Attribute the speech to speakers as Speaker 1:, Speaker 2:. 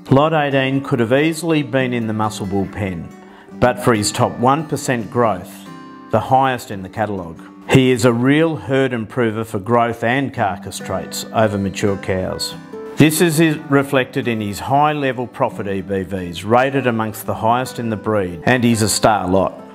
Speaker 1: Lot 18 could have easily been in the Muscle Bull pen, but for his top 1% growth, the highest in the catalogue. He is a real herd improver for growth and carcass traits over mature cows. This is reflected in his high level profit EBVs, rated amongst the highest in the breed, and he's a star lot.